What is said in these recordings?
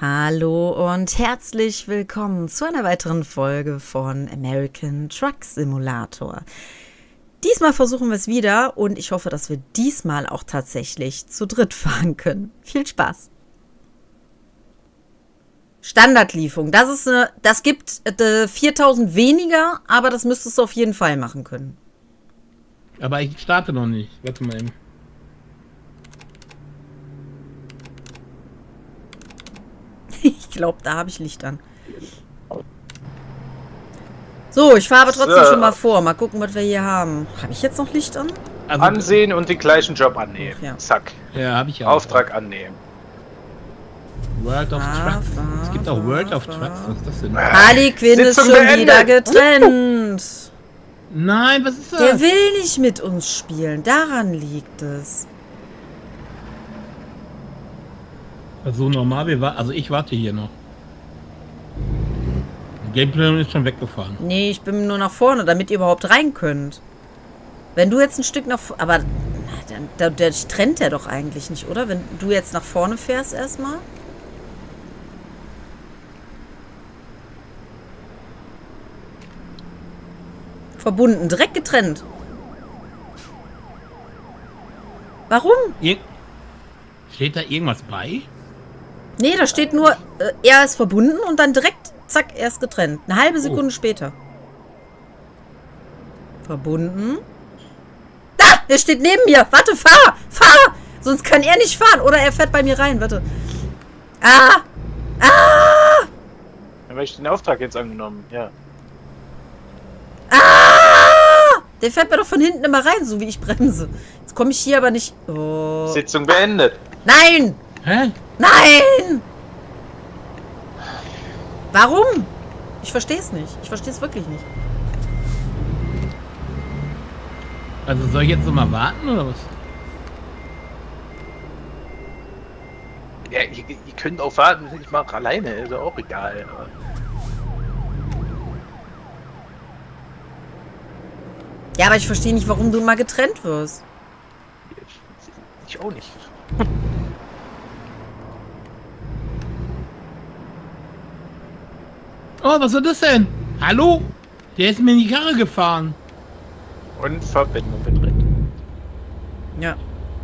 Hallo und herzlich willkommen zu einer weiteren Folge von American Truck Simulator. Diesmal versuchen wir es wieder und ich hoffe, dass wir diesmal auch tatsächlich zu dritt fahren können. Viel Spaß! Standardlieferung, das gibt 4000 weniger, aber das müsstest du auf jeden Fall machen können. Aber ich starte noch nicht. Warte mal eben. Ich glaube, da habe ich Licht an. So, ich fahre aber trotzdem schon mal vor. Mal gucken, was wir hier haben. Habe ich jetzt noch Licht an? Also, ansehen und den gleichen Job annehmen. Ja. Zack. Ja, habe ich auch. Auftrag annehmen. World of Trucks. Es gibt auch World of Trucks. Was ist das denn? Harley Quinn ist schon wieder getrennt. Nein, was ist das? Der will nicht mit uns spielen. Daran liegt es. Also normal, ich warte hier noch. Gameplay ist schon weggefahren. Nee, ich bin nur nach vorne, damit ihr überhaupt rein könnt. Wenn du jetzt ein Stück nach vorne... Aber der trennt der doch eigentlich nicht, oder? Wenn du jetzt nach vorne fährst erstmal. Verbunden, direkt getrennt. Warum? Steht da irgendwas bei? Nee, da steht nur, er ist verbunden und dann direkt, zack, er ist getrennt. Eine halbe Sekunde später. Verbunden. Da! Er steht neben mir. Warte, fahr! Fahr! Sonst kann er nicht fahren. Oder er fährt bei mir rein. Warte. Ah! Ah! Dann habe ich den Auftrag jetzt angenommen, ja. Ah! Der fährt mir doch von hinten immer rein, so wie ich bremse. Jetzt komme ich hier aber nicht... Oh. Sitzung beendet. Nein! Hä? Nein! Warum? Ich verstehe es nicht. Ich verstehe es wirklich nicht. Also soll ich jetzt noch mal warten oder was? Ja, ihr könnt auch warten, ich mache alleine, ist auch egal. Aber Ja, aber ich verstehe nicht, warum du mal getrennt wirst. ich auch nicht. Oh, was ist das denn? Hallo? Der ist mir in die Karre gefahren. Und Verbindung getrennt. Ja.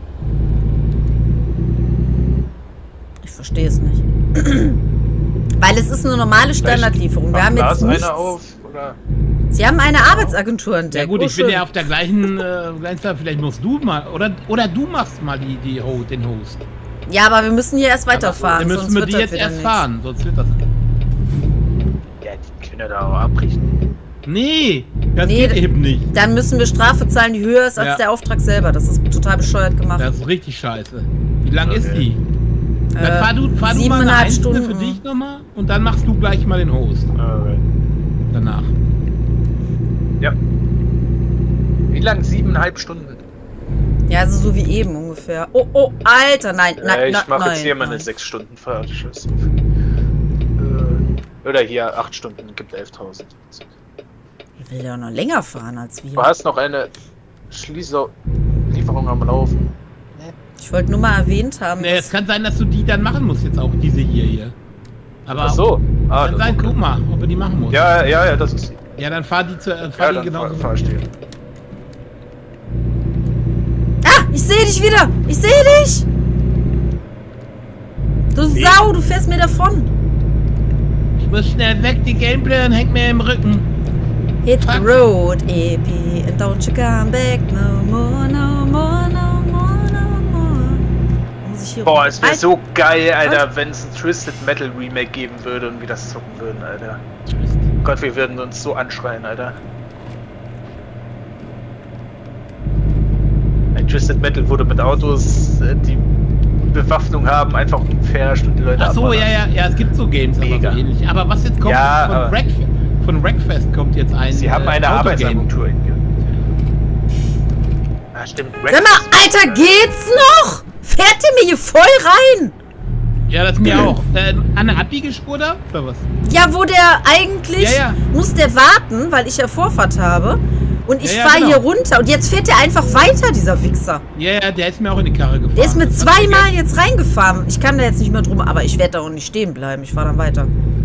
Ich verstehe es nicht. Weil es ist eine normale Standardlieferung. Wir haben jetzt nichts. Auf, oder? Sie haben eine Arbeitsagentur entdeckt. Ja gut, ich bin ja auf der gleichen vielleicht musst du mal, oder du machst mal den Host. Ja, aber wir müssen hier erst weiterfahren. Dann müssen wir die jetzt erst fahren, sonst wird das... Ja, die können ja da auch abbrechen. Nee, das geht eben nicht. Dann müssen wir Strafe zahlen, die höher ist als der Auftrag selber. Das ist total bescheuert gemacht. Das ist richtig scheiße. Wie lang ist die? Dann fahr du 7,5 mal eine Stunden für dich nochmal und dann machst du gleich mal den Host. Okay. Danach. Ja. Wie lang? 7,5 Stunden? Ja, also so wie eben ungefähr. Oh, oh, Alter, nein, nein, ich mache jetzt hier mal eine 6 Stunden Fahrt. Oder hier 8 Stunden, gibt 11.000. Ich will ja noch länger fahren als wir. Du hast noch eine Lieferung am Laufen. Ich wollte nur mal erwähnt haben. Nee, es kann sein, dass du die dann machen musst jetzt auch, diese hier. Aber ach so. Kann sein, guck mal, ob du die machen musst. Ja, das ist... Ja, dann fahr die zu... dann genauso. Fahr ich die. Ah, ich sehe dich wieder! Ich sehe dich! Du Sau, du fährst mir davon! Ich muss schnell weg, die Gameplay hängt mir im Rücken. Hit the road, EP, and don't you come back no more, no more, no more, no more. Muss ich hier Boah, es wäre so geil, Alter, wenn es ein Twisted Metal Remake geben würde und wir das zocken würden, Alter. Gott, wir würden uns so anschreien, Alter. Ein Twisted Metal wurde mit Autos, die Bewaffnung haben, einfach umfährscht und die Leute Ach so, ja, es gibt so Games, aber so ähnlich. Aber was jetzt kommt, von Wreckfest kommt jetzt ein Sie haben eine Arbeitsagentur in hier. Ah, stimmt. Sag mal, Alter, geht's noch? Fährt ihr mir hier voll rein? Ja, das mir auch. An der Abbiegespur da? Oder was? Ja, wo der eigentlich muss der warten, weil ich ja Vorfahrt habe. Und ich fahre hier runter. Und jetzt fährt der einfach weiter, dieser Wichser. Ja, der ist mir auch in die Karre gefahren. Der ist mir zweimal jetzt reingefahren. Ich kann da jetzt nicht mehr drum, aber ich werde da auch nicht stehen bleiben. Ich fahre dann weiter.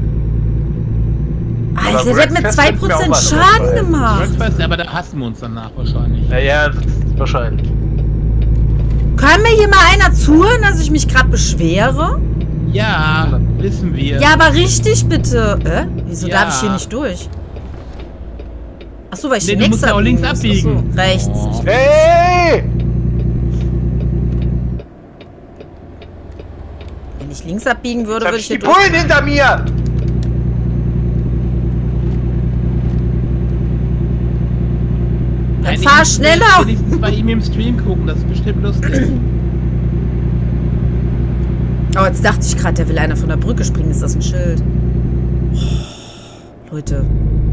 Alter, der hat mir 2% Schaden gemacht. Aber da hassen wir uns danach wahrscheinlich. Ja, wahrscheinlich. Kann mir hier mal einer zuhören, dass ich mich gerade beschwere? Ja, wissen wir. Ja, aber richtig bitte. Wieso darf ich hier nicht durch? Achso, weil ich du musst ja auch links abbiegen. Achso, rechts. Oh. Hey! Wenn ich links abbiegen würde, würde ich hier die Bullen hinter mir! Dann fahr schneller! Ich will wenigstens bei ihm im Stream gucken, das ist bestimmt lustig. Oh, jetzt dachte ich gerade, der will einer von der Brücke springen. Ist das ein Schild? Oh, Leute.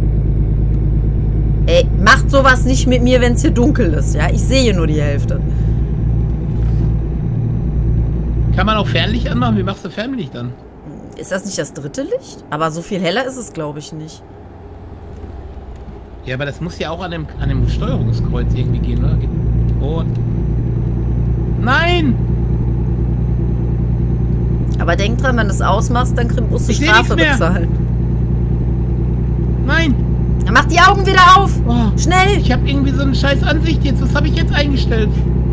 Ey, macht sowas nicht mit mir, wenn es hier dunkel ist, ja? Ich sehe nur die Hälfte. Kann man auch Fernlicht anmachen? Wie machst du Fernlicht an? Ist das nicht das dritte Licht? Aber so viel heller ist es, glaube ich, nicht. Ja, aber das muss ja auch an dem Steuerungskreuz irgendwie gehen, oder? Und... Nein! Aber denk dran, wenn du es ausmachst, dann musst du Strafe bezahlen. Nein! Dann mach die Augen wieder auf! Oh, schnell! Ich habe irgendwie so eine scheiß Ansicht jetzt. Was habe ich jetzt eingestellt?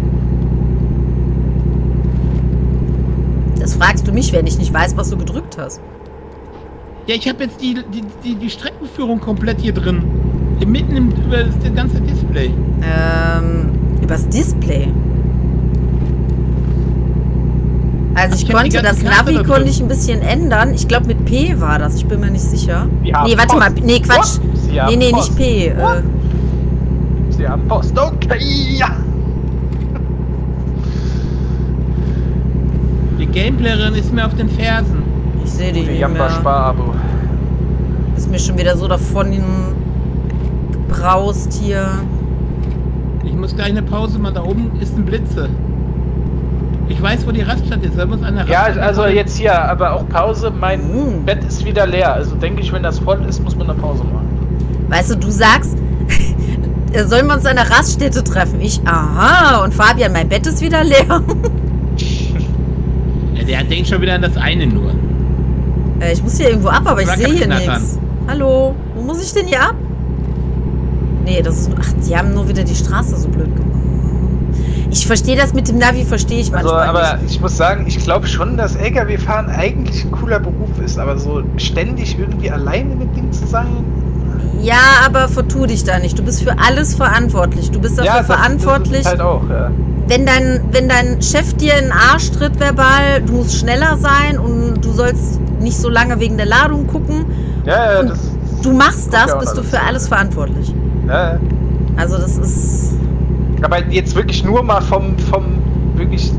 Das fragst du mich, wenn ich nicht weiß, was du gedrückt hast. Ja, ich habe jetzt die Streckenführung komplett hier drin. Mitten über das ganze Display. Übers Display? Also ich konnte das Navi konnte ich ein bisschen ändern. Ich glaube mit P war das. Ich bin mir nicht sicher. Nee, warte mal. Nee, Quatsch. Nee, nicht P. Sie haben Post. Okay, ja. Die Gameplayerin ist mir auf den Fersen. Ich sehe die nicht mehr. Spar-Abo. Ist mir schon wieder so davon gebraust hier. Ich muss gleich eine Pause machen. Da oben ist ein Blitze. Ich weiß, wo die Raststätte ist. Da muss eine Raststätte also jetzt hier, aber auch Pause. Mein Bett ist wieder leer. Also denke ich, wenn das voll ist, muss man eine Pause machen. Weißt du sagst, sollen wir uns an der Raststätte treffen? Aha. Und Fabian, mein Bett ist wieder leer. Ja, der denkt schon wieder an das eine nur. Ich muss hier irgendwo ab, aber ich sehe hier nichts. Hallo? Wo muss ich denn hier ab? Nee, das ist... Ach, die haben nur wieder die Straße so blöd gemacht. Ich verstehe das mit dem Navi, verstehe ich manchmal aber nicht. Ich muss sagen, ich glaube schon, dass LKW-Fahren eigentlich ein cooler Beruf ist, aber so ständig irgendwie alleine mit Ding zu sein... Ja, aber vertu dich da nicht. Du bist für alles verantwortlich. Du bist dafür verantwortlich. Das ist halt auch, ja. Wenn dein Chef dir in den Arsch tritt verbal, du musst schneller sein und du sollst nicht so lange wegen der Ladung gucken. Ja, und du machst das, bist du für alles verantwortlich. Ja. Also das ist... Aber jetzt wirklich nur mal vom wirklich...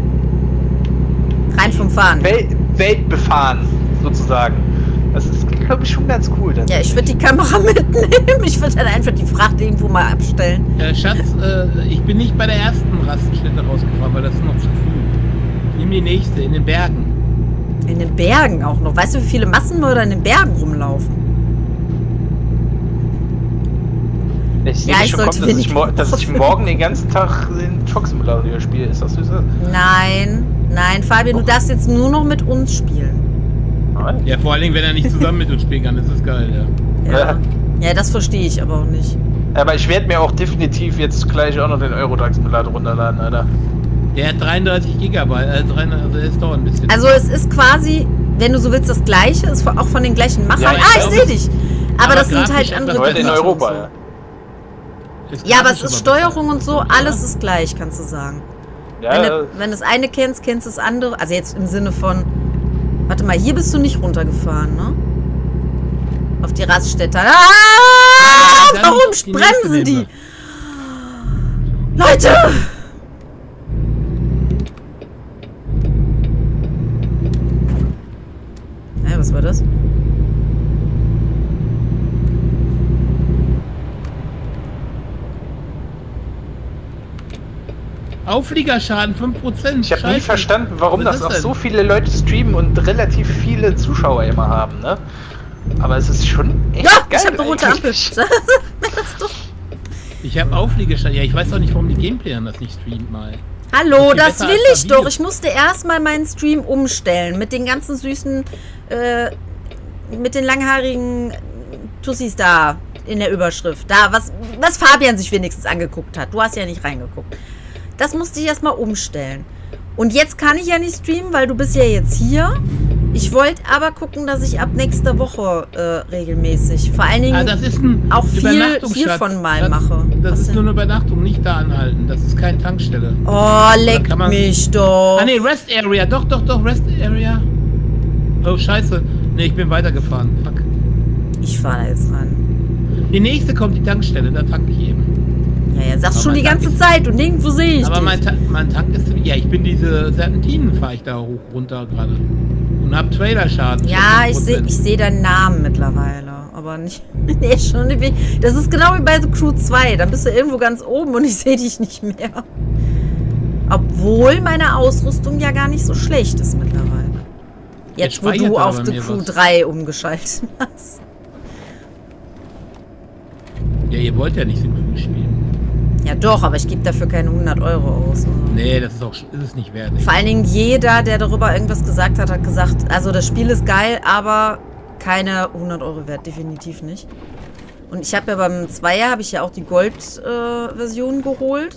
Rein vom Fahren. Weltbefahren, sozusagen. Das ist, glaube ich, schon ganz cool. Ja, ich würde die Kamera mitnehmen. Ich würde dann einfach die Fracht irgendwo mal abstellen. Schatz, ich bin nicht bei der ersten Raststätte rausgefahren, weil das ist noch zu früh. Ich nehme die nächste, in den Bergen. In den Bergen auch noch. Weißt du, wie viele Massenmörder in den Bergen rumlaufen? Ich sollte dass ich morgen den ganzen Tag den Truck Simulator spiele. Ist das so? Nein, Fabian, du darfst jetzt nur noch mit uns spielen. Ja, vor allen Dingen, wenn er nicht zusammen mit uns spielen kann, das ist geil, ja. Ja, das verstehe ich aber auch nicht. Aber ich werde mir auch definitiv jetzt gleich auch noch den Euro-Truck Simulator runterladen, Alter. Der hat 33 Gigabyte, also es dauert ein bisschen. Also es ist quasi, wenn du so willst, das Gleiche, ist auch von den gleichen Machern. Ja, ich sehe dich! Aber das sind halt andere in Europa, so. Ja, aber es ist Steuerung und so, alles ist gleich, kannst du sagen. Ja, wenn du das eine kennst du das andere. Also jetzt im Sinne von... Warte mal, hier bist du nicht runtergefahren, ne? Auf die Raststätte. Warum bremsen die? Leute! Was war das? Aufliegerschaden 5%. Ich habe nie verstanden, warum das auch so viele Leute streamen und relativ viele Zuschauer immer haben, ne? Aber es ist schon echt geil. Ich habe eine rote Ampel. Ich habe Aufliegestand. Ja, ich weiß auch nicht, warum die Gameplayerin das nicht streamt mal. Hallo, das will ich doch. Ich musste erstmal meinen Stream umstellen. Mit den ganzen süßen, mit den langhaarigen Tussis da in der Überschrift. Da, was Fabian sich wenigstens angeguckt hat. Du hast ja nicht reingeguckt. Das musste ich erstmal umstellen. Und jetzt kann ich ja nicht streamen, weil du bist ja jetzt hier. Ich wollte aber gucken, dass ich ab nächster Woche regelmäßig, vor allen Dingen das ist ein auch hiervon mal mache. Das ist nur eine Übernachtung, nicht da anhalten. Das ist keine Tankstelle. Oh, leck mich doch. Ah, nee, Rest Area. Doch, Rest Area. Oh, scheiße. Nee, ich bin weitergefahren. Fuck. Ich fahre da jetzt ran. Die nächste kommt die Tankstelle, da tanke ich eben. Ja, sagst schon die ganze Zeit und nirgendwo sehe ich aber dich. Mein Tank ist... Ja, ich bin diese Serpentinen, fahre ich da hoch, runter gerade. Und hab Trailerschaden. Ja, ich seh deinen Namen mittlerweile. Aber nicht... Nee, schon nicht. Das ist genau wie bei The Crew 2. Da bist du irgendwo ganz oben und ich sehe dich nicht mehr. Obwohl meine Ausrüstung ja gar nicht so schlecht ist mittlerweile. Jetzt, wo du auf The Crew 3 umgeschaltet hast. Ja, ihr wollt ja nicht The Crew spielen. Ja doch, aber ich gebe dafür keine 100 Euro aus. Oder? Nee, das ist es nicht wert. Vor allen Dingen jeder, der darüber irgendwas gesagt hat, hat gesagt, also das Spiel ist geil, aber keine 100 Euro wert, definitiv nicht. Und ich habe ja beim 2er, habe ich ja auch die Gold-Version geholt.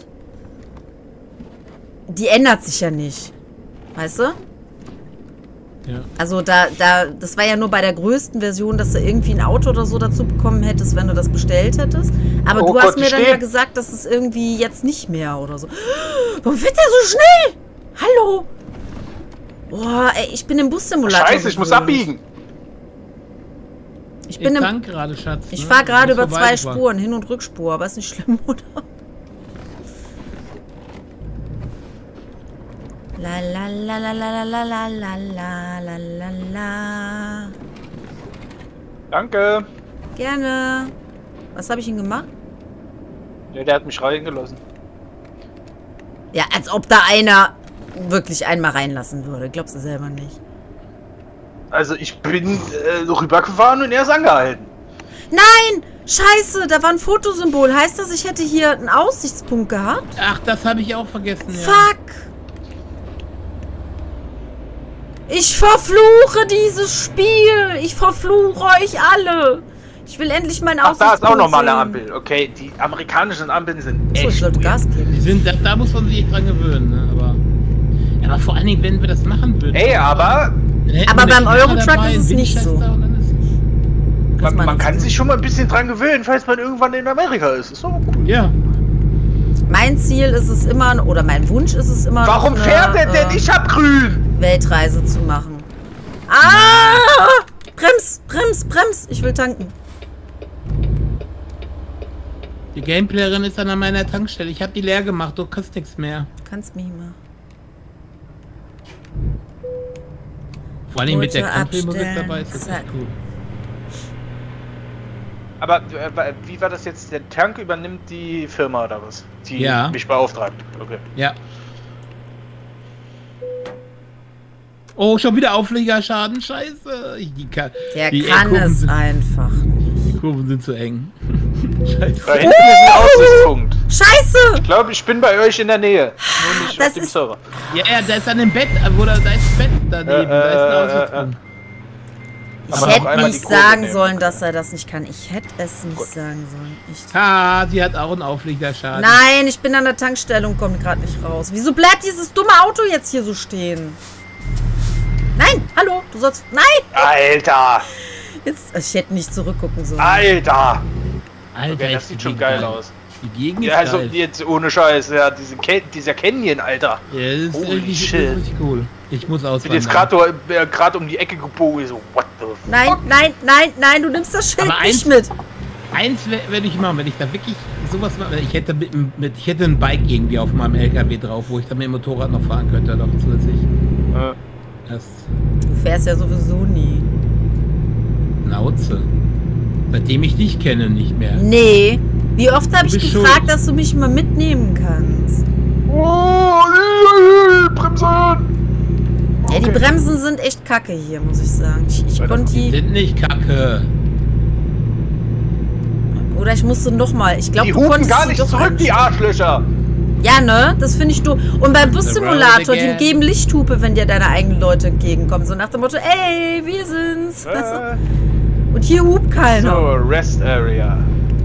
Die ändert sich ja nicht. Weißt du? Ja. Also das war ja nur bei der größten Version, dass du irgendwie ein Auto oder so dazu bekommen hättest, wenn du das bestellt hättest. Aber du hast mir dann ja gesagt, dass es irgendwie jetzt nicht mehr oder so. Warum fährt der so schnell? Hallo? Boah, ey, ich bin im Bus-Simulator. Scheiße, ich muss abbiegen. Ich tank gerade, Schatz. Ich fahre gerade über 2 Spuren, Hin- und Rückspur, aber ist nicht schlimm, oder? La la la la la la la la la la la la. Danke. Gerne. Was habe ich ihm gemacht? Ja, der hat mich reingelassen. Ja, als ob da einer wirklich einmal reinlassen würde. Glaubst du selber nicht. Also ich bin rübergefahren und er ist angehalten. Nein! Scheiße, da war ein Fotosymbol. Heißt das, ich hätte hier einen Aussichtspunkt gehabt? Ach, das habe ich auch vergessen. Ja. Fuck! Ich verfluche dieses Spiel! Ich verfluche euch alle! Ich will endlich meinen Aussichtspunkt da ist auch nochmal eine sehen. Ampel. Okay, die amerikanischen Ampeln sind echt. So, ich sollte Gas geben. Die sind, da muss man sich echt dran gewöhnen, ne? Aber vor allen Dingen, wenn wir das machen würden. Ey, aber beim Eurotruck ist es nicht so. Man kann sich schon mal ein bisschen dran gewöhnen, falls man irgendwann in Amerika ist. Ist doch cool. Ja. Mein Ziel ist es immer, oder mein Wunsch ist es immer, warum fährt der denn? Ich hab grün! Weltreise zu machen. Ah! Brems! Ich will tanken. Die Gameplayerin ist dann an meiner Tankstelle. Ich habe die leer gemacht, du kriegst nichts mehr. Kannst mich mal. Vor allem mit der Country-Musik dabei ist das echt cool. Aber wie war das jetzt? Der Tank übernimmt die Firma oder was? Die mich beauftragt. Okay. Ja. Oh, schon wieder Aufliegerschaden. Scheiße. Der kann es einfach nicht. Die Kurven sind zu eng. Scheiße. Da hinten ist ein Aussichtspunkt. Scheiße! Ich glaube, ich bin bei euch in der Nähe. Nur nicht auf dem Server. Ja, da ist an dem Bett, da ist ein Bett daneben. Da ist ein Aussichtspunkt. Ich hätte nicht sagen sollen, dass er das nicht kann. Ich hätte es nicht sagen sollen. Sie hat auch einen Aufliegerschaden. Nein, ich bin an der Tankstelle und komme gerade nicht raus. Wieso bleibt dieses dumme Auto jetzt hier so stehen? Nein, hallo, du sollst... Nein! Alter! Jetzt, ich hätte nicht zurückgucken sollen. Alter! Okay, das sieht schon geil aus. Die Gegend ist ja, also geil. Jetzt ohne Scheiß, ja, dieser Canyon, Alter. Ja, das ist richtig cool. Ich muss auswandern. Jetzt gerade um die Ecke gebogen, so, what the fuck? Nein, du nimmst das Schild nicht mit. Eins werde ich machen, wenn ich da wirklich sowas mache. Ich hätte ich hätte ein Bike irgendwie auf meinem LKW drauf, wo ich dann mit dem Motorrad noch fahren könnte, doch zusätzlich. Du fährst ja sowieso nie. Nauze. Seitdem ich dich kenne, nicht mehr. Nee. Wie oft habe ich gefragt, dass du mich mal mitnehmen kannst? Oh, Bremsen! Ja, die Bremsen sind echt kacke hier, muss ich sagen. Ich konnte die sind nicht kacke. Oder Oder ich musste nochmal. Ich glaube, Die du hupen konntest gar sie nicht doch zurück, die Arschlöcher. Ja, ne? Das finde ich doof. Und beim Bussimulator, again. die geben Lichthupe, wenn dir deine eigenen Leute entgegenkommen. So nach dem Motto, ey, wir sind's. Weißt du? Und hier hupt keiner. So, Rest Area.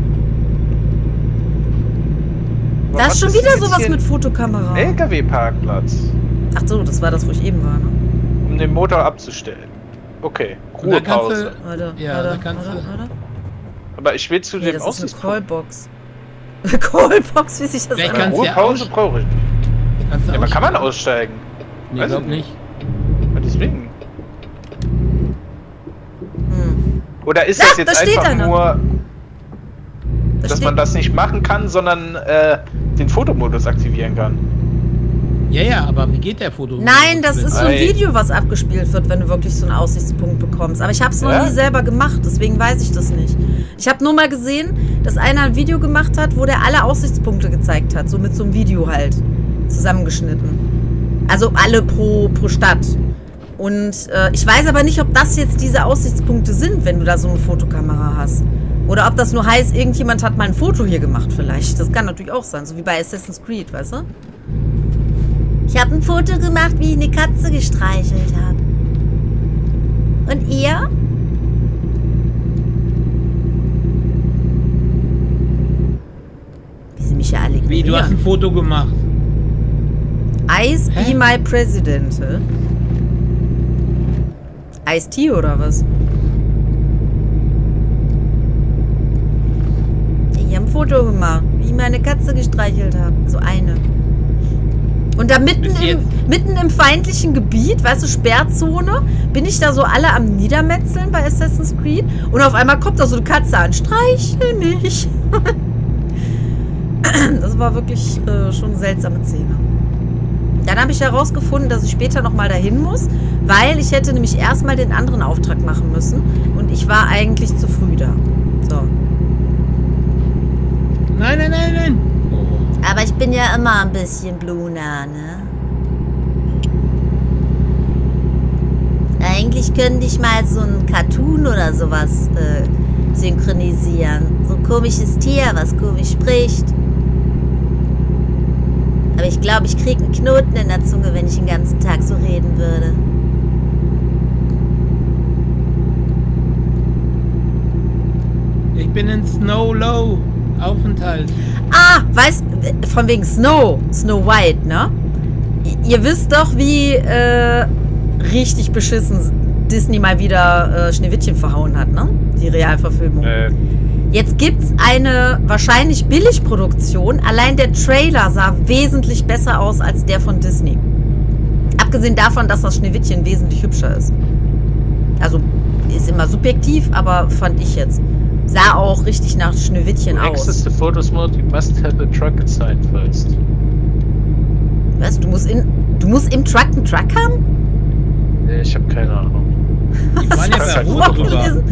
Da ist schon wieder sowas mit Fotokamera. LKW-Parkplatz. Ach so, das war das, wo ich eben war, ne? Um den Motor abzustellen. Okay, Und da kannst Ruhepause. Warte, Ja, warte, da kannst warte, du- warte. Aber ich will zu Nee, dem das ist eine Aussichtspunkt. Callbox. Callbox, wie sich das Vielleicht anhört. kannst du ja Ruhepause aus- brauche ich. Kannst du Ja, aber kann man aussteigen? aussteigen? Nee, Weiß glaub ich nicht. Ja, deswegen. Hm. Oder ist Ja, das jetzt da steht einfach einer. nur, Da dass steht- man das nicht machen kann, sondern den Fotomodus aktivieren kann? Ja, aber wie geht der Foto? Nein, das ist so ein Ei. Video, was abgespielt wird, wenn du wirklich so einen Aussichtspunkt bekommst. Aber ich habe es noch Ja? nie selber gemacht, deswegen weiß ich das nicht. Ich habe nur mal gesehen, dass einer ein Video gemacht hat, wo der alle Aussichtspunkte gezeigt hat. So mit so einem Video halt. Zusammengeschnitten. Also alle pro Stadt. Und ich weiß aber nicht, ob das jetzt diese Aussichtspunkte sind, wenn du da so eine Fotokamera hast. Oder ob das nur heißt, irgendjemand hat mal ein Foto hier gemacht vielleicht. Das kann natürlich auch sein. So wie bei Assassin's Creed, weißt du? Ich habe ein Foto gemacht, wie ich eine Katze gestreichelt habe. Und ihr? Wie sie mich ja alle Wie, du hast ein ignorieren. Foto gemacht. Ice Hä? be my president. hä? Ice-T oder was? Ich habe ein Foto gemacht, wie ich meine Katze gestreichelt habe. So eine. Und da mitten Bis jetzt. mitten im feindlichen Gebiet, weißt du, Sperrzone, bin ich da so alle am Niedermetzeln bei Assassin's Creed. Und auf einmal kommt da so eine Katze an. Streichel mich. Das war wirklich schon eine seltsame Szene. Dann habe ich herausgefunden, dass ich später nochmal dahin muss, weil ich hätte nämlich erstmal den anderen Auftrag machen müssen. Und ich war eigentlich zu früh da. So. Nein. Oh. Aber ich bin ja immer ein bisschen Bluna, ne? Eigentlich könnte ich mal so ein Cartoon oder sowas synchronisieren. So ein komisches Tier, was komisch spricht. Aber ich glaube, ich kriege einen Knoten in der Zunge, wenn ich den ganzen Tag so reden würde. Ich bin in Snow Low Aufenthalt. Ah, weißt, von wegen Snow White, ne? Ihr wisst doch, wie richtig beschissen Disney mal wieder Schneewittchen verhauen hat, ne? Die Realverfilmung. Jetzt gibt's eine wahrscheinlich Billigproduktion. Allein der Trailer sah wesentlich besser aus als der von Disney. Abgesehen davon, dass das Schneewittchen wesentlich hübscher ist. Also ist immer subjektiv, aber fand ich jetzt. Sah auch richtig nach Schneewittchen aus. Access the photos mode, you must have a truck inside first. Was? Du musst im Truck einen Truck haben? Nee, ich habe keine Ahnung. Die fahren ja hast per du Rot drüber. vorgelesen?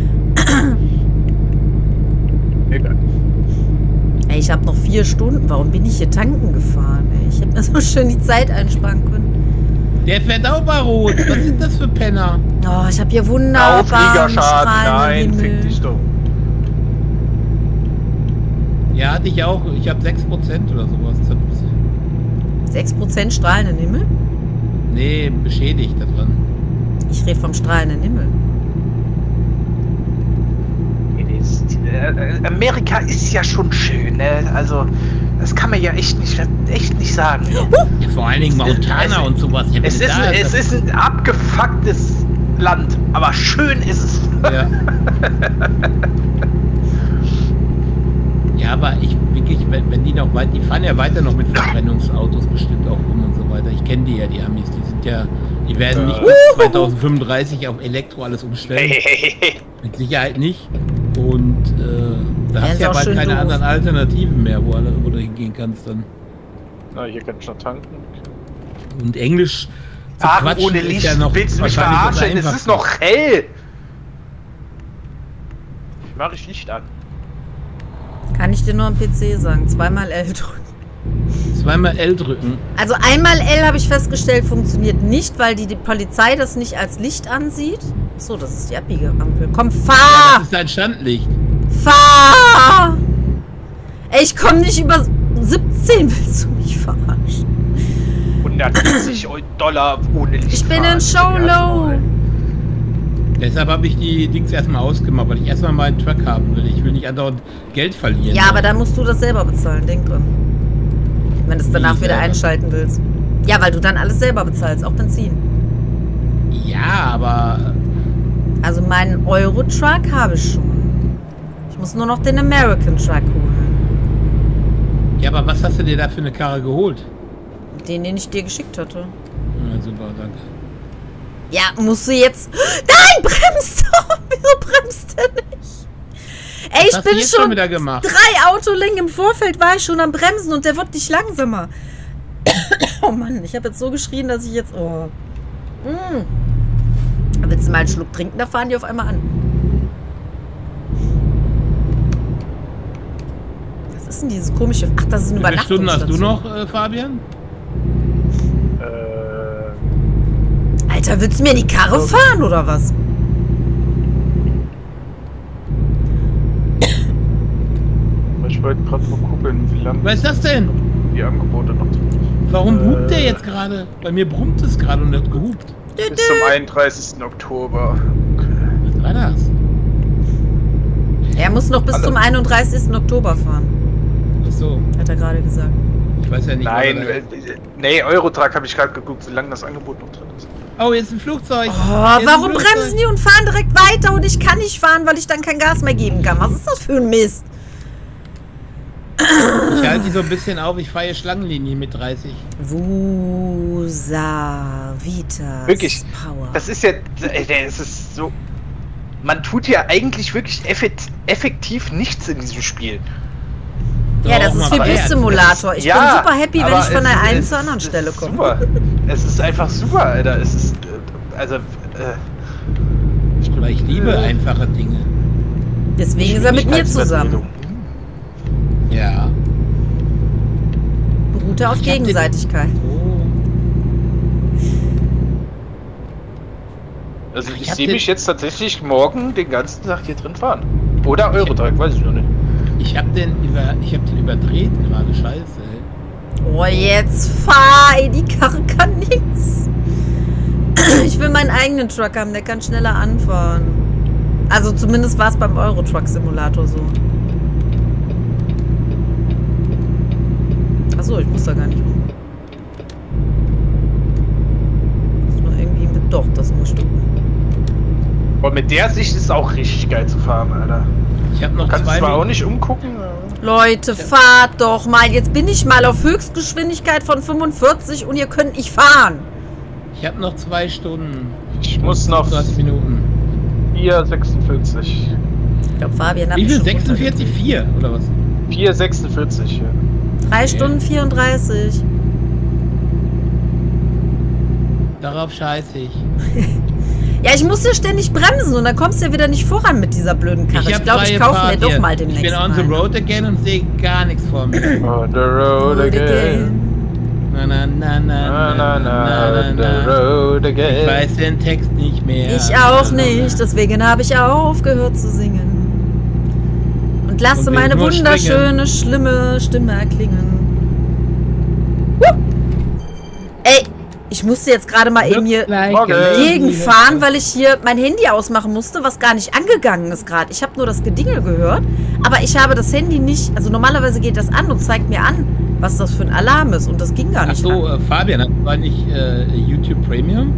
Egal. Ey, ich habe noch 4 Stunden. Warum bin ich hier tanken gefahren? Ey? Ich hätte mir so schön die Zeit einsparen können. Der fährt auch bei Rot. Was sind das für Penner? Oh, ich habe hier wunderbaren Aufliegerschaden, nein, strahlenden fick Himmel. dich doch. Ja, hatte ich auch. Ich habe 6% oder sowas. Das hat 6% strahlenden Himmel? nee, beschädigt da dran. Ich rede vom strahlenden Himmel. Amerika ist ja schon schön, ne? Also, das kann man ja echt nicht sagen. Ja, vor allen Dingen Montana und sowas. Ja, Es ist ein abgefucktes Land, aber schön ist es. Ja. Ja, aber ich wirklich, wenn die noch weit, die fahren ja weiter noch mit Verbrennungsautos bestimmt auch rum und so weiter. Ich kenne die ja, die Amis, die sind ja, die werden nicht bis 2035 auf Elektro alles umstellen. Mit Sicherheit nicht. Und da Ja, hast ist du ja auch bald schön keine doof. anderen Alternativen mehr, wo du hingehen kannst dann. Na, hier kann ich noch tanken. Und Englisch zu Fahren quatschen ohne ist Licht, ja noch willst du mich wahrscheinlich das verarschen? Es ist Einfachste. noch hell. Ich mache ich Licht an. Kann ich dir nur am PC sagen. 2-mal L drücken. Zweimal L drücken. Also einmal L habe ich festgestellt, funktioniert nicht, weil die Polizei das nicht als Licht ansieht. So, das ist die Abbiegeampel. Komm, Ja, fahr! das ist ein Standlicht. Fahr! Ey, ich komme nicht über 17, willst du mich verarschen? 170 $, ohne Licht. Ich bin in Show Low. Deshalb habe ich die Dings erstmal ausgemacht, weil ich erstmal meinen Truck haben will. Ich will nicht andauernd Geld verlieren. Ja, aber dann musst du das selber bezahlen, denk dran. Wenn du es danach wieder einschalten willst. Ja, weil du dann alles selber bezahlst, auch Benzin. Ja, aber... Also meinen Euro-Truck habe ich schon. Ich muss nur noch den American Truck holen. Ja, aber was hast du dir da für eine Karre geholt? Den ich dir geschickt hatte. Ja, super, danke. Ja, musst du jetzt... Nein, bremst doch! Wieso bremst du nicht? Ey, ich bin schon wieder gemacht? 3 Autolängen im Vorfeld war ich schon am Bremsen und der wird nicht langsamer. Oh Mann, ich habe jetzt so geschrien, dass ich jetzt... Oh. Willst du mal einen Schluck trinken? Da fahren die auf einmal an. Was ist denn dieses komische... Ach, das ist eine Übernachtungsstation. Wie viele Stunden hast du noch, Fabian? Alter, willst du mir in die Karre fahren, oder was? Ich wollte gerade mal gucken, wie lange... Was ist das denn? Die Angebote noch drin. Warum hupt der jetzt gerade? Bei mir brummt es gerade und hat gehupt. Bis zum 31. Oktober. Okay. Was war das? Er muss noch bis zum 31. Oktober fahren. Ach so. Hat er gerade gesagt. Ich weiß ja nicht. Nein, nee, Eurotruck habe ich gerade geguckt, wie lange das Angebot noch drin ist. Oh, jetzt ein Flugzeug. Oh, warum bremsen die und fahren direkt weiter und ich kann nicht fahren, weil ich dann kein Gas mehr geben kann? Was ist das für ein Mist? Ich halte die so ein bisschen auf, ich fahre hier Schlangenlinie mit 30. Wusa, Vita, wirklich, Power. Das ist ja, es ist so, man tut ja eigentlich wirklich effektiv nichts in diesem Spiel. Ja, das ist wie Bus-Simulator. Ich bin super happy, wenn ich von der einen zur anderen Stelle komme. Super. Es ist einfach super, Alter. Es ist, also, ich liebe einfache Dinge. Deswegen ist er mit mir zusammen. Ja. Beruht auf Gegenseitigkeit. Also ich sehe mich jetzt tatsächlich morgen den ganzen Tag hier drin fahren. Oder Eurotruck, weiß ich noch nicht. Ich hab den überdreht gerade, scheiße. Ey. Oh, jetzt fahr, ey, die Karre kann nix. Ich will meinen eigenen Truck haben, der kann schneller anfahren. Also zumindest war es beim Euro-Truck-Simulator so. Achso, ich muss da gar nicht rum. Das ist nur irgendwie doch, das muss stimmen. Und mit der Sicht ist es auch richtig geil zu fahren, Alter. Ich hab noch kannst zwei zwar auch nicht umgucken. Leute, fahrt doch mal. Jetzt bin ich mal auf Höchstgeschwindigkeit von 45 und ihr könnt nicht fahren. Ich habe noch 2 Stunden. Ich muss noch 30 Minuten. 4,46. Ich glaube, Fabian hat Wie viel? 46? 4 oder was? 4,46, ja. 3 Stunden 34. Darauf scheiße ich. Ja, ich muss ja ständig bremsen und dann kommst du ja wieder nicht voran mit dieser blöden Karre. Ich glaube, ich kaufe mir doch mal den nächsten. Ich bin on the road again und sehe gar nichts vor mir. On the road again. Na na na na na na na road again. Ich weiß den Text nicht mehr. Ich auch nicht, deswegen habe ich aufgehört zu singen. Und lasse meine wunderschöne, schlimme Stimme erklingen. Ey! Ich musste jetzt gerade mal eben hier gegenfahren, weil ich hier mein Handy ausmachen musste, was gar nicht angegangen ist gerade. Ich habe nur das Gedingel gehört, aber ich habe das Handy nicht, also normalerweise geht das an und zeigt mir an, was das für ein Alarm ist und das ging gar nicht. Ach so, Fabian, war nicht YouTube Premium?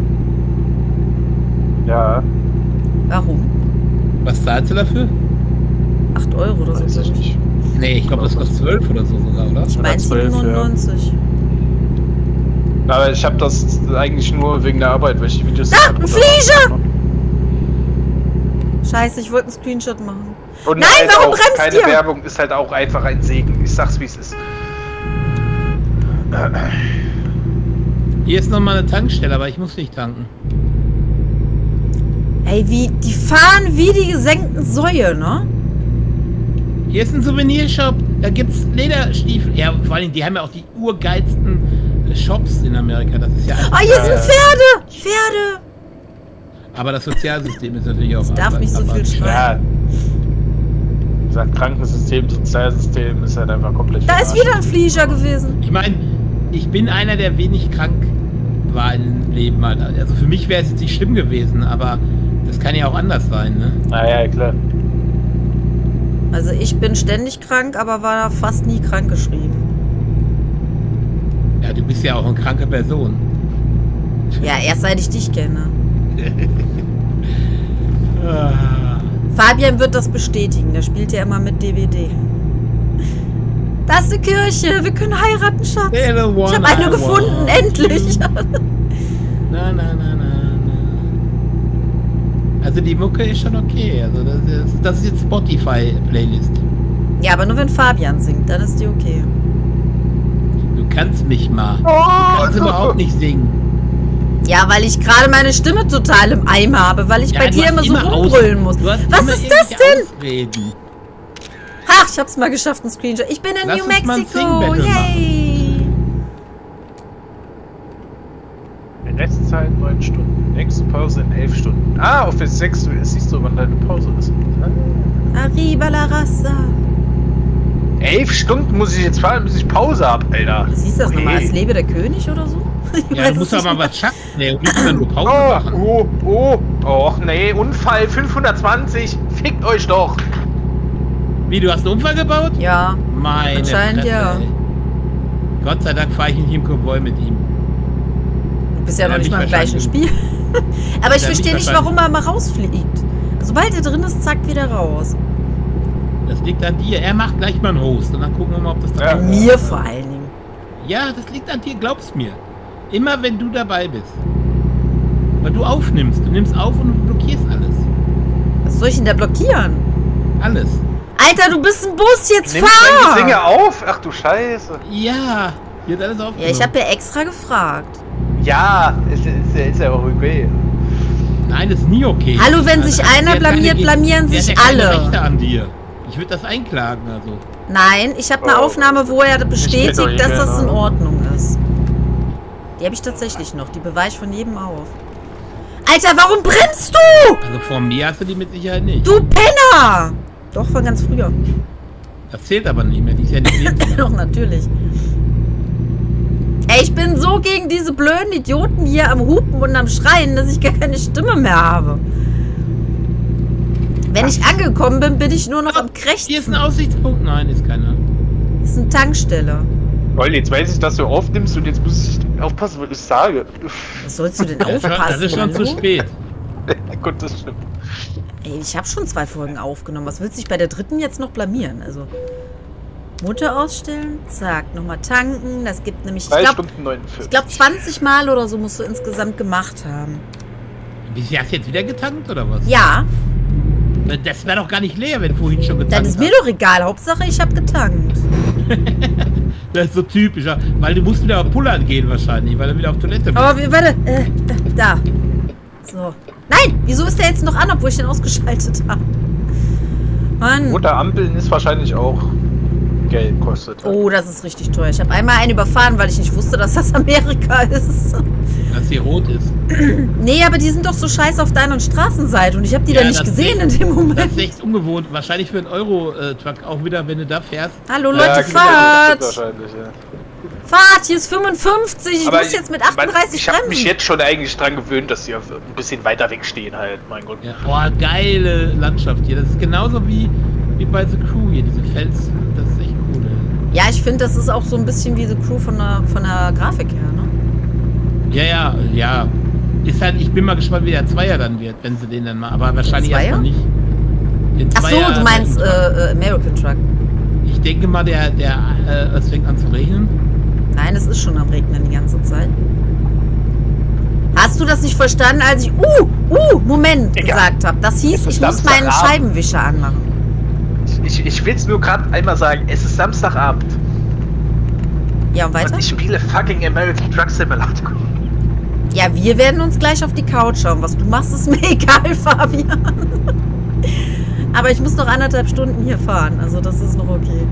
Ja. Warum? Was zahlst du dafür? 8 Euro oder so. Weiß ich nicht. Nee, ich glaube, das kostet 12 oder so sogar, oder? Ich meine 97. Ja. Aber ich habe das eigentlich nur wegen der Arbeit, weil ich die Videos... Ah, ein Fliege! Scheiße, ich wollte einen Screenshot machen. Und nein, halt warum auch bremst keine ihr? Werbung ist halt auch einfach ein Segen. Ich sag's, wie es ist. Hier ist nochmal eine Tankstelle, aber ich muss nicht tanken. Ey, die fahren wie die gesenkten Säue, ne? Hier ist ein Souvenirshop, da gibt's Lederstiefel. Ja, vor allem, die haben ja auch die urgeilsten Shops in Amerika. Das ist ja einfach. Oh, hier sind Pferde! Pferde! Aber das Sozialsystem ist natürlich auch. Ich darf nicht so viel schreien. Ja. gesagt, Krankensystem, Sozialsystem ist halt einfach komplett... Da ist wieder ein Flieger gewesen. Ich meine, ich bin einer, der wenig krank war im Leben. Also für mich wäre es jetzt nicht schlimm gewesen, aber das kann ja auch anders sein, ne? Naja, klar. Also ich bin ständig krank, aber war fast nie krank geschrieben. Ja, du bist ja auch eine kranke Person. Ja, erst seit ich dich kenne. Fabian wird das bestätigen. Der spielt ja immer mit DVD. Da ist eine Kirche. Wir können heiraten, Schatz. Ich habe eine gefunden. Endlich. Na. Also die Mucke ist schon okay. Also das ist jetzt Spotify-Playlist. Ja, aber nur wenn Fabian singt, dann ist die okay. Du kannst mich mal. Du kannst überhaupt nicht singen. Ja, weil ich gerade meine Stimme total im Eimer habe, weil ich bei dir immer so rumbrüllen muss. Was ist das denn? Ausreden. Ach, ich hab's mal geschafft, ein Screenshot. Ich bin in New Mexico. Yay! Restzeit 9 Stunden. Nächste Pause in 11 Stunden. Ah, auf jetzt 6 siehst du, wann deine Pause ist. Arriba la raza. 11 Stunden muss ich jetzt fahren, bis ich Pause habe, Alter. Siehst du das nochmal als Lebe der König oder so? Ja, du musst aber mal was schaffen. Nee, du musst dann nur Pause machen. Och nee, Unfall 520. Fickt euch doch. Wie, du hast einen Unfall gebaut? Ja. Meine anscheinend Fresse, ja. ey. Gott sei Dank fahre ich nicht im Konvoi mit ihm. Du bist ja noch nicht mal im gleichen Spiel. Aber ich verstehe nicht, warum er mal rausfliegt. Sobald er drin ist, zack, wieder raus. Das liegt an dir. Er macht gleich mal einen Host und dann gucken wir mal, ob das da An mir vor allen Dingen. Ja, das liegt an dir, glaub's mir. Immer wenn du dabei bist. Weil du aufnimmst. Du nimmst auf und du blockierst alles. Was soll ich denn da blockieren? Alles. Alter, du bist ein Bus, jetzt Nimmst fahr! die Dinge auf? Ach du Scheiße. Ja, hier hat alles aufgenommen. Ja, ich habe ja extra gefragt. Ja, ist ja auch okay. Nein, das ist nie okay. Hallo, wenn sich einer blamiert, blamieren sich alle. Rechte an dir. Ich würde das einklagen, also. Nein, ich habe eine Aufnahme, wo er bestätigt, dass das in Ordnung ist. Die habe ich tatsächlich noch. Die beweise ich von jedem auf. Alter, warum bremst du? Also vor mir hast du die mit Sicherheit nicht. Du Penner! Doch, von ganz früher. Das zählt aber nicht mehr. Die ist ja nicht lebenslang. Doch, natürlich. Ey, ich bin so gegen diese blöden Idioten hier am Hupen und am Schreien, dass ich gar keine Stimme mehr habe. Wenn ich angekommen bin, bin ich nur noch am Krächzen. Hier ist ein Aussichtspunkt. Nein, ist keiner. Das ist eine Tankstelle. Olli, jetzt weiß ich, dass du aufnimmst und jetzt muss ich aufpassen, was ich sage. Was sollst du denn aufpassen? Das ist schon zu spät. Gut, das stimmt. Ey, ich habe schon 2 Folgen aufgenommen. Was willst du dich bei der 3. jetzt noch blamieren? Also, Motor ausstellen, zack, nochmal tanken. Das gibt nämlich, 3 Stunden 49. ich glaube 20 Mal oder so musst du insgesamt gemacht haben. Wie, hast du jetzt wieder getankt oder was? Ja, Das wäre doch gar nicht leer, wenn du vorhin schon getankt dann ist mir doch egal. Hauptsache, ich habe getankt. Das ist so typisch, ja. Weil du musst wieder auf Pullern gehen wahrscheinlich, weil du wieder auf Toilette bist. Aber warte, da. So. Nein, wieso ist der jetzt noch an, obwohl ich den ausgeschaltet habe? Mann. Unter Ampeln ist wahrscheinlich auch Geld kostet. Oh, das ist richtig teuer. Ich habe einmal einen überfahren, weil ich nicht wusste, dass das Amerika ist. Dass sie rot ist. Nee, aber die sind doch so scheiße auf der anderen Straßenseite und ich habe die da nicht gesehen in dem Das Moment. ist echt ungewohnt. Wahrscheinlich für einen Euro-Truck auch wieder, wenn du da fährst. Hallo Leute, Ja, fahrt! wahrscheinlich, ja. Fahrt, hier ist 55, ich muss jetzt mit 38 ich habe mich bremsen. jetzt schon eigentlich dran gewöhnt, dass die ein bisschen weiter weg stehen halt, mein Gott. Ja. Boah, geile Landschaft hier. Das ist genauso wie bei The Crew hier, diese Fels. Das ist echt cool. Ey. Ja, ich finde, das ist auch so ein bisschen wie The Crew von der Grafik her, ne? Ja. Ist halt, ich bin mal gespannt, wie der Zweier dann wird, wenn sie den dann mal. Aber wahrscheinlich Zweier? erstmal nicht. Den Ach so, Zweier, du meinst American Truck. Ich denke mal, es fängt an zu regnen. Nein, es ist schon am Regnen die ganze Zeit. Hast du das nicht verstanden, als ich Moment gesagt habe? Das hieß, ich muss meinen Scheibenwischer anmachen. Ich will es nur gerade einmal sagen, es ist Samstagabend. Ja, und weiter? Und ich spiele fucking American Truck Simulator. Ja, wir werden uns gleich auf die Couch schauen. Was du machst, ist mir egal, Fabian. Aber ich muss noch 1,5 Stunden hier fahren. Also das ist noch okay.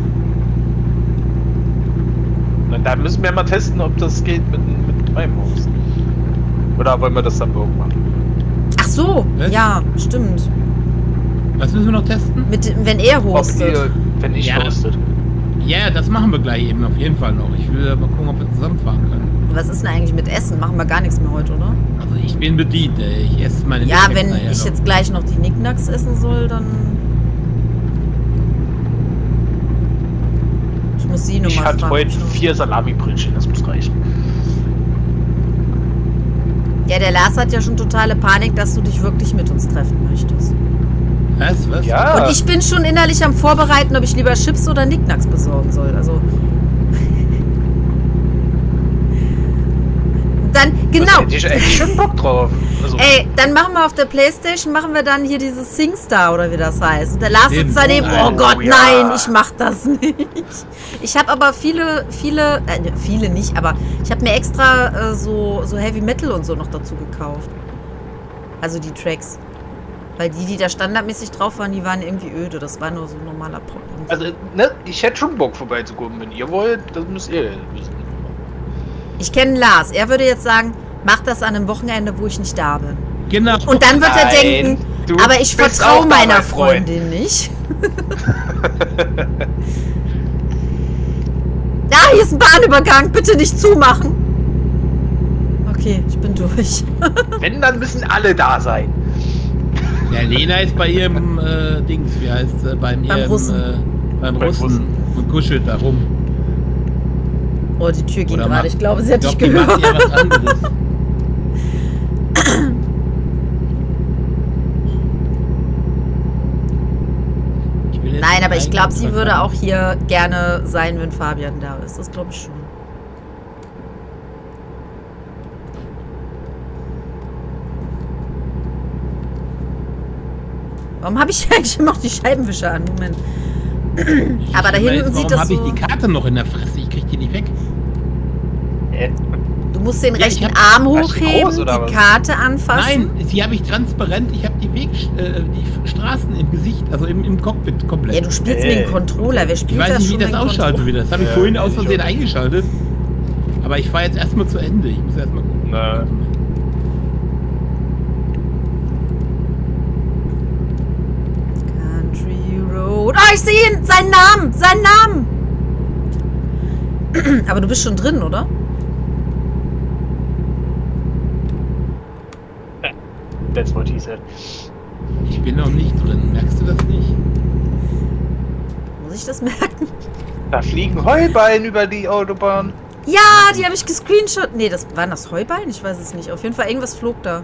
Und dann müssen wir mal testen, ob das geht mit meinem Haus. Oder wollen wir das dann morgen machen? Ach so, Was? ja, stimmt. Was müssen wir noch testen? Wenn er hostet. Wenn ich hostet. Ja, das machen wir gleich eben auf jeden Fall noch. Ich will mal gucken, ob wir zusammenfahren können. Was ist denn eigentlich mit Essen? Machen wir gar nichts mehr heute, oder? Also ich bin bedient, ey. Ich esse meine Ja, wenn ich jetzt gleich noch die Knickknacks essen soll, dann... Ich muss sie nochmal fragen. Ich hatte heute 4 Salami-Brötchen, das muss reichen. Ja, der Lars hat ja schon totale Panik, dass du dich wirklich mit uns treffen möchtest. Was? Ja. Und ich bin schon innerlich am Vorbereiten, ob ich lieber Chips oder Knickknacks besorgen soll. Also... Dann, genau. Da hätte ich echt schon Bock drauf. Also. Ey, dann machen wir auf der Playstation, machen wir dann hier dieses SingStar oder wie das heißt. Und der Lars sitzt daneben, oh Gott, ja. nein, ich mach das nicht. Ich habe aber viele nicht, aber ich habe mir extra so Heavy Metal und so noch dazu gekauft. Also die Tracks. Weil die da standardmäßig drauf waren, die waren irgendwie öde. Das war nur so ein normaler Pop. Und so. Also, ne, ich hätte schon Bock vorbeizukommen, wenn ihr wollt, das müsst ihr wissen. Ich kenne Lars. Er würde jetzt sagen, mach das an einem Wochenende, wo ich nicht da bin. Genau. Und dann wird er denken, aber ich vertraue meiner Freund. Freundin nicht. Ja, hier ist ein Bahnübergang. Bitte nicht zumachen. Okay, ich bin durch. Wenn, dann müssen alle da sein. Ja, Lena ist bei ihrem Dings, wie heißt beim Russen. Beim Russen und kuschelt da rum. Oh, die Tür ging Oder gerade. Ich glaube, sie hat dich die gehört. macht ja was anderes. Nein, aber ich glaube, sie würde auch hier gerne sein, wenn Fabian da ist. Das glaube ich schon. Warum habe ich eigentlich immer noch die Scheibenwischer an? Moment. Aber da hinten sieht das so... Warum habe ich die Karte noch in der Fresse? Ich krieg die nicht weg. Du musst den rechten Arm hochheben, die Karte anfassen. Nein, die habe ich transparent. Ich habe die Straßen im Gesicht, also im Cockpit komplett. Ja, du spielst mit dem Controller. Wer spielt das schon? Ich weiß nicht, wie das ausschalte wieder. Das habe ich vorhin aus Versehen eingeschaltet. Aber ich fahre jetzt erstmal zu Ende. Ich muss erstmal gucken. Country Road. Oh, ich sehe ihn! Seinen Namen! Seinen Namen! Aber du bist schon drin, oder? That's what he said. Ich bin noch nicht drin. Merkst du das nicht? Muss ich das merken? Da fliegen Heuballen über die Autobahn. Ja, die habe ich gescreenshot. Nee, waren das Heuballen? Ich weiß es nicht. Auf jeden Fall, irgendwas flog da.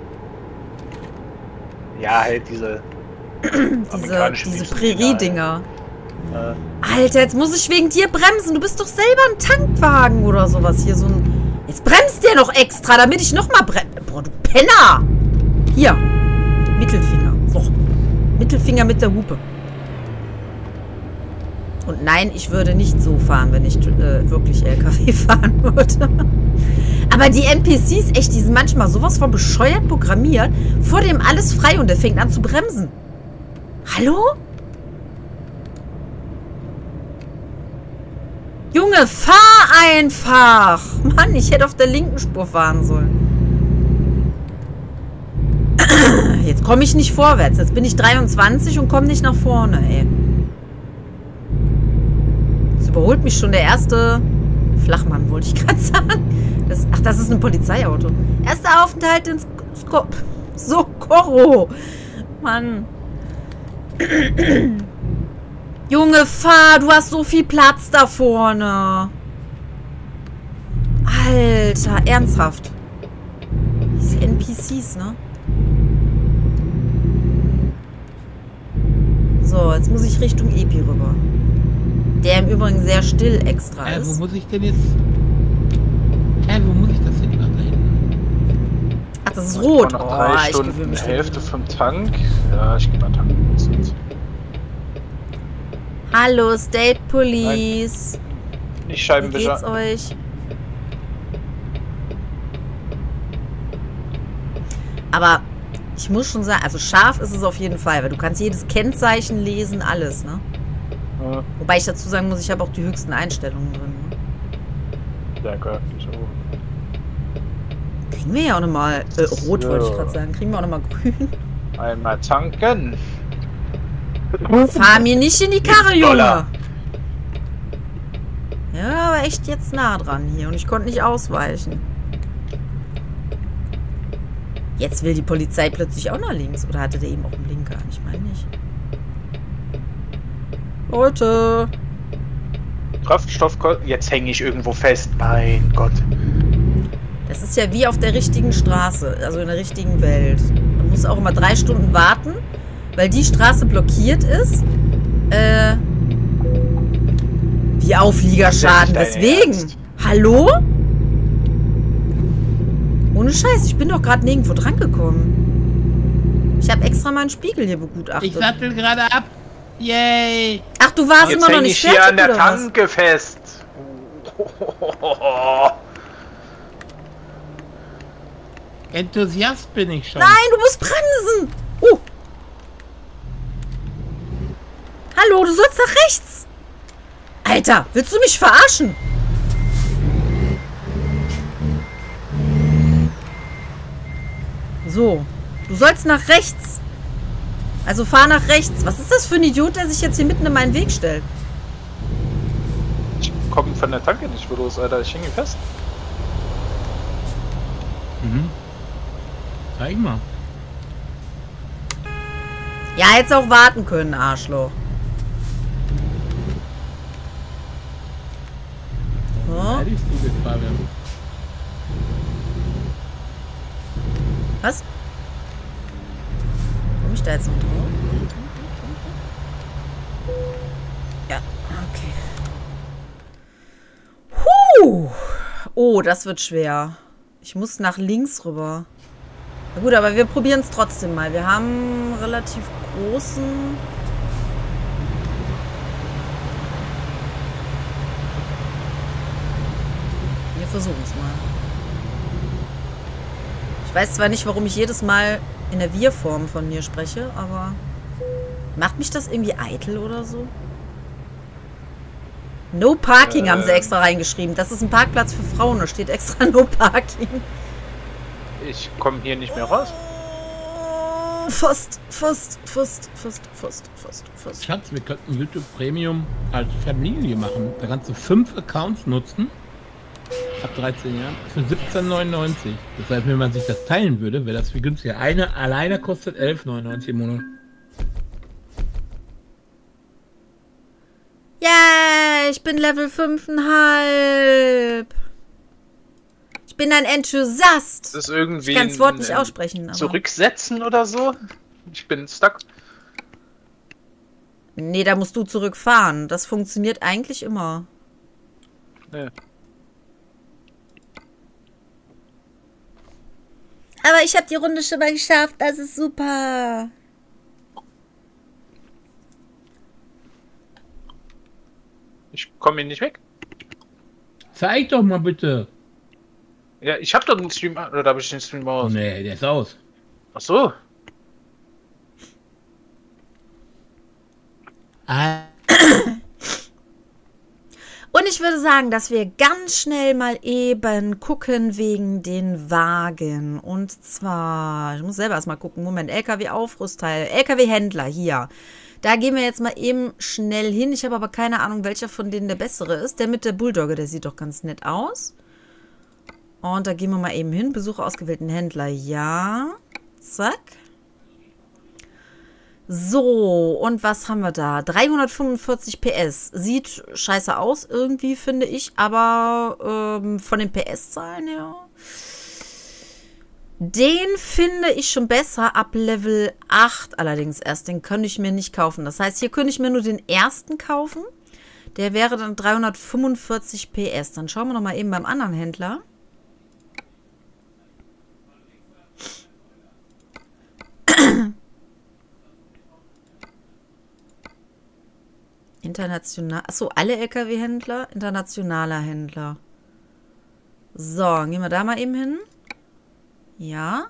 Ja, halt diese Prärie-Dinger. Alter, jetzt muss ich wegen dir bremsen. Du bist doch selber ein Tankwagen oder sowas hier. Jetzt bremst der noch extra, damit ich nochmal bremse. Boah, du Penner! Hier. Mittelfinger. So. Mittelfinger mit der Hupe. Und nein, ich würde nicht so fahren, wenn ich wirklich LKW fahren würde. Aber die NPCs, echt, die sind manchmal sowas von bescheuert programmiert. Vor dem alles frei und der fängt an zu bremsen. Hallo? Junge, fahr einfach! Mann, ich hätte auf der linken Spur fahren sollen. Jetzt komme ich nicht vorwärts. Jetzt bin ich 23 und komme nicht nach vorne, ey. Jetzt überholt mich schon der erste Flachmann, wollte ich gerade sagen. Das ist ein Polizeiauto. Erster Aufenthalt in Socorro. Mann. Junge, fahr, du hast so viel Platz da vorne. Alter, ernsthaft. Diese NPCs, ne? So, jetzt muss ich Richtung Epi rüber. Der im Übrigen sehr still extra ist. Wo muss ich denn jetzt... wo muss ich das denn nach da hinten? Ach, das ist rot. Noch 3 Stunden, mich Hälfte vom Tank. Ja, ich gehe mal tanken. Hallo, State Police. Nicht Scheibenwischer. Wie geht's euch? Aber ich muss schon sagen, also scharf ist es auf jeden Fall, weil du kannst jedes Kennzeichen lesen, alles, ne? Ja. Wobei ich dazu sagen muss, ich habe auch die höchsten Einstellungen drin. Ne? Ja, klar. So. Kriegen wir ja auch nochmal, rot wollte ich gerade sagen, kriegen wir auch nochmal grün. Einmal tanken. Fahr mir nicht in die Karre, Junge. Dollar. Ja, aber echt jetzt nah dran hier und ich konnte nicht ausweichen. Jetzt will die Polizei plötzlich auch nach links. Oder hatte der eben auch einen Blinker? Ich meine nicht. Leute. Kraftstoffkosten. Jetzt hänge ich irgendwo fest. Mein Gott. Das ist ja wie auf der richtigen Straße. Also in der richtigen Welt. Man muss auch immer 3 Stunden warten, weil die Straße blockiert ist. Wie Aufliegerschaden. Deswegen. Hallo? Ohne Scheiß, ich bin doch gerade nirgendwo dran gekommen. Ich habe extra meinen Spiegel hier begutachtet. Ich sattel gerade ab. Yay. Ach, du warst Jetzt immer noch häng nicht ich hier fertig, an der oder was? Tanke fest. Enthusiast bin ich schon. Nein, du musst bremsen. Hallo, du sollst nach rechts. Alter, willst du mich verarschen? So, du sollst nach rechts. Also fahr nach rechts. Was ist das für ein Idiot, der sich jetzt hier mitten in meinen Weg stellt? Ich komme von der Tanke nicht los, Alter. Ich hänge fest. Mhm. Zeig mal. Ja, hättest auch warten können, Arschloch. So. Ehrlich, du bist Fabian. Was? Komm ich da jetzt noch drauf? Ja, okay. Oh, das wird schwer. Ich muss nach links rüber. Na gut, aber wir probieren es trotzdem mal. Wir haben einen relativ großen... Wir versuchen es mal. Ich weiß zwar nicht, warum ich jedes Mal in der Wir-Form von mir spreche, aber... Macht mich das irgendwie eitel oder so? No Parking haben sie extra reingeschrieben. Das ist ein Parkplatz für Frauen. Da steht extra No Parking. Ich komme hier nicht mehr raus. Fast. Schatz, wir könnten YouTube Premium als Familie machen. Da kannst du 5 Accounts nutzen. Ab 13 Jahren. Für 17,99. Das heißt, wenn man sich das teilen würde, wäre das viel günstiger. Eine alleine kostet 11,99 im Monat. Yeah, ich bin Level 5,5. Ich bin ein Enthusiast. Das ist irgendwie. Ich kann das Wort nicht aussprechen. Aber Zurücksetzen oder so? Ich bin stuck. nee, da musst du zurückfahren. Das funktioniert eigentlich immer. Nee. Aber ich habe die Runde schon mal geschafft. Das ist super. Ich komme hier nicht weg. Zeig doch mal bitte. Ja, ich habe doch den Stream an. Oder habe ich den Stream Oh aus? nee, der ist aus. Ach so. Ah, Und ich würde sagen, dass wir ganz schnell mal eben gucken wegen den Wagen. Und zwar, ich muss selber erstmal gucken. Moment, LKW-Aufrüstteil, LKW-Händler hier. Da gehen wir jetzt mal eben schnell hin. Ich habe aber keine Ahnung, welcher von denen der bessere ist. Der mit der Bulldogge, der sieht doch ganz nett aus. Und da gehen wir mal eben hin. Besuche ausgewählten Händler, ja. Zack. So, und was haben wir da? 345 PS. Sieht scheiße aus irgendwie, finde ich. Aber von den PS-Zahlen her... Den finde ich schon besser ab Level 8 allerdings erst. Den könnte ich mir nicht kaufen. Das heißt, hier könnte ich mir nur den ersten kaufen. Der wäre dann 345 PS. Dann schauen wir noch mal eben beim anderen Händler. International. Achso, alle LKW-Händler. Internationaler Händler. So, gehen wir da mal eben hin. Ja.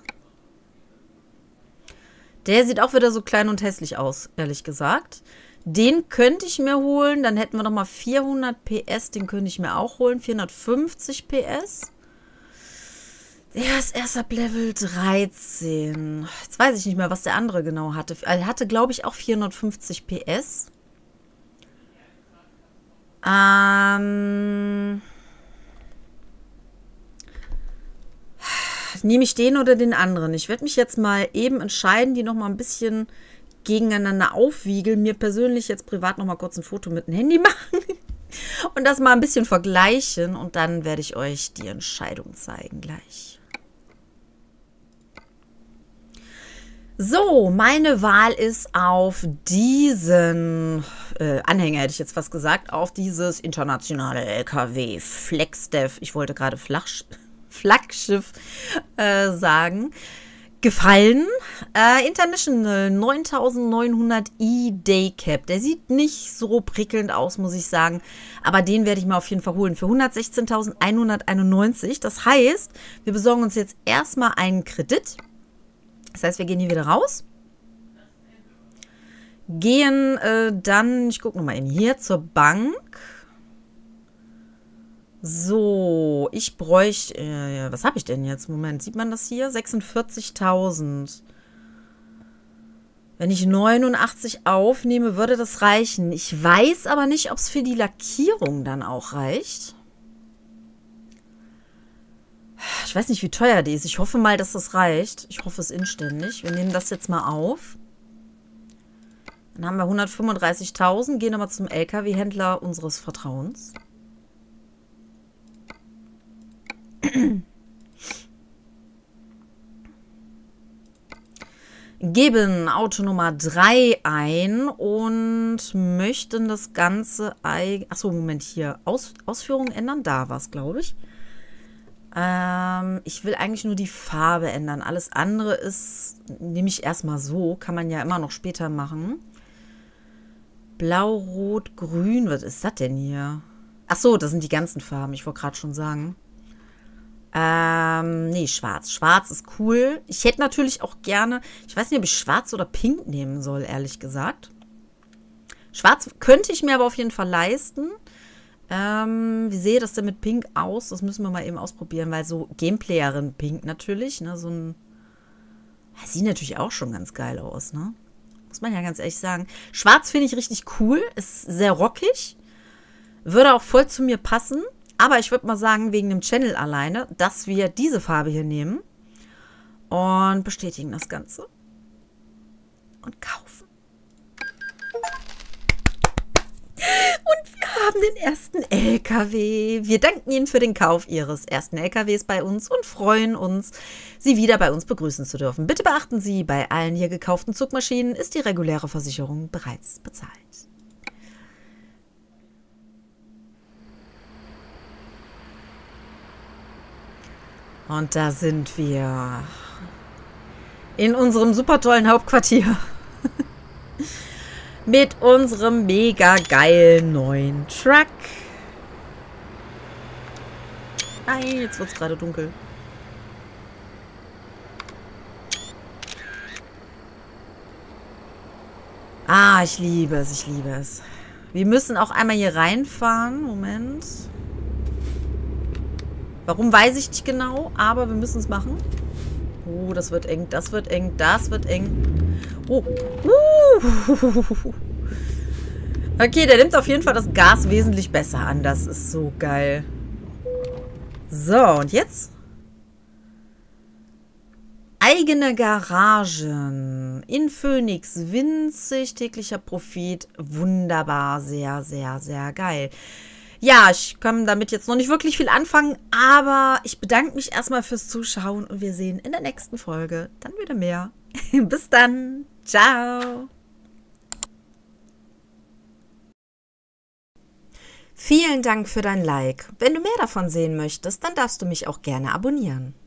Der sieht auch wieder so klein und hässlich aus, ehrlich gesagt. Den könnte ich mir holen. Dann hätten wir noch mal 400 PS. Den könnte ich mir auch holen. 450 PS. Er ist erst ab Level 13. Jetzt weiß ich nicht mehr, was der andere genau hatte. Er hatte, glaube ich, auch 450 PS. Nehme ich den oder den anderen? Ich werde mich jetzt mal eben entscheiden, die noch mal ein bisschen gegeneinander aufwiegeln. Mir persönlich jetzt privat noch mal kurz ein Foto mit dem Handy machen und das mal ein bisschen vergleichen. Und dann werde ich euch die Entscheidung zeigen gleich. So, meine Wahl ist auf diesen Anhänger, hätte ich jetzt fast gesagt, auf dieses internationale LKW FlexDev, ich wollte gerade Flaggschiff sagen, gefallen. International 9900i Daycap. Der sieht nicht so prickelnd aus, muss ich sagen, aber den werde ich mir auf jeden Fall holen für 116.191. Das heißt, wir besorgen uns jetzt erstmal einen Kredit. Das heißt, wir gehen hier wieder raus. Gehen dann, ich gucke nochmal eben hier zur Bank. So, ich bräuchte, was habe ich denn jetzt? Moment, sieht man das hier? 46.000. Wenn ich 89 aufnehme, würde das reichen. Ich weiß aber nicht, ob es für die Lackierung dann auch reicht. Ich weiß nicht, wie teuer die ist. Ich hoffe mal, dass das reicht. Ich hoffe es inständig. Wir nehmen das jetzt mal auf. Dann haben wir 135.000. Gehen aber zum LKW-Händler unseres Vertrauens. Geben Auto Nummer 3 ein und möchten das Ganze... Achso, Moment, hier. Ausführungen ändern? Da war es, glaube ich. Ich will eigentlich nur die Farbe ändern. Alles andere ist, nehme ich erstmal so. Kann man ja immer noch später machen. Blau, Rot, Grün. Was ist das denn hier? Ach so, das sind die ganzen Farben. Ich wollte gerade schon sagen. Nee, Schwarz. Schwarz ist cool. Ich hätte natürlich auch gerne, ich weiß nicht, ob ich Schwarz oder Pink nehmen soll, ehrlich gesagt. Schwarz könnte ich mir aber auf jeden Fall leisten. Wie sehe das denn mit Pink aus? Das müssen wir mal eben ausprobieren, weil so Gameplayerin Pink natürlich, ne, so ein... Sieht natürlich auch schon ganz geil aus, ne? Muss man ja ganz ehrlich sagen. Schwarz finde ich richtig cool, ist sehr rockig, würde auch voll zu mir passen, aber ich würde mal sagen, wegen dem Channel alleine, dass wir diese Farbe hier nehmen und bestätigen das Ganze und kaufen. Und wir haben den ersten LKW. Wir danken Ihnen für den Kauf Ihres ersten LKWs bei uns und freuen uns, Sie wieder bei uns begrüßen zu dürfen. Bitte beachten Sie, bei allen hier gekauften Zugmaschinen ist die reguläre Versicherung bereits bezahlt. Und da sind wir in unserem super tollen Hauptquartier. Mit unserem mega geilen neuen Truck. Nein, jetzt wird es gerade dunkel. Ah, ich liebe es, ich liebe es. Wir müssen auch einmal hier reinfahren. Moment. Warum, weiß ich nicht genau, aber wir müssen es machen. Oh, das wird eng, das wird eng, das wird eng. Oh. Okay, der nimmt auf jeden Fall das Gas wesentlich besser an. Das ist so geil. So, und jetzt? Eigene Garagen. In Phoenix. Winzig. Täglicher Profit. Wunderbar. Sehr, sehr, sehr geil. Ja, ich kann damit jetzt noch nicht wirklich viel anfangen, aber ich bedanke mich erstmal fürs Zuschauen und wir sehen in der nächsten Folge dann wieder mehr. Bis dann. Ciao. Vielen Dank für dein Like. Wenn du mehr davon sehen möchtest, dann darfst du mich auch gerne abonnieren.